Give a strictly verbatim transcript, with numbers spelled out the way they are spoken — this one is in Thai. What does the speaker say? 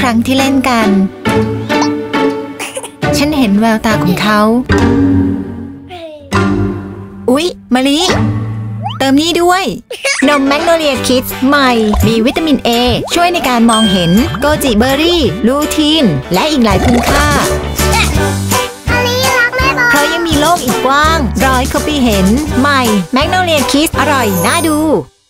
ครั้งที่เล่นกันฉันเห็นแววตาของเขาอุ๊ยมะลิเติมนี่ด้วยนมแมกโนเลียคิดส์ใหม่มีวิตามิน เอ ช่วยในการมองเห็นโกจิเบอร์รี่ลูทีนและอีกหลายคุณค่าเพราะยังมีโลกอีกกว้างรอให้เขาไปเห็นใหม่แมกโนเลียคิดส์อร่อยน่าดู